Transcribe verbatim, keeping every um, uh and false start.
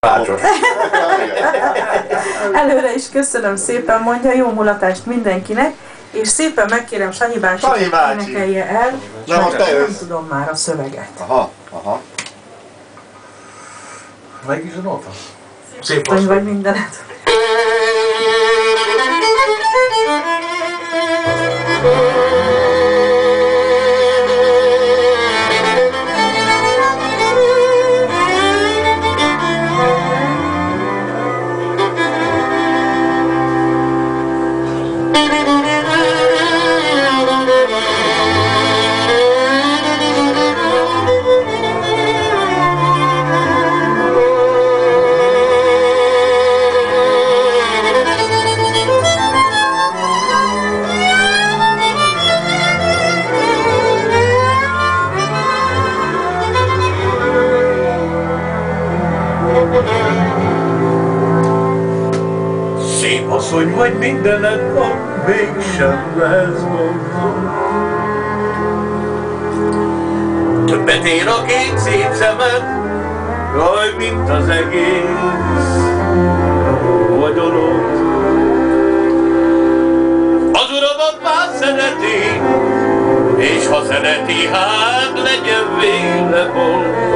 Bácsos. Előre is köszönöm szépen, mondja, jó mulatást mindenkinek, és szépen megkérem Sanyi bácsi, Sanyi bácsi. énekelje el, Na, most te nem jössz. tudom már a szöveget. Aha, aha. Meg is a nota? Szép Vagy, hosszú. vagy mindenet. Szép asszony vagy, mindened van, mégsem lehetsz boldog. Többet ér a két szép szemed, jaj, mint az egész vagyonod. Az uramat már szereti, és ha szereti, hát legyen véle boldog.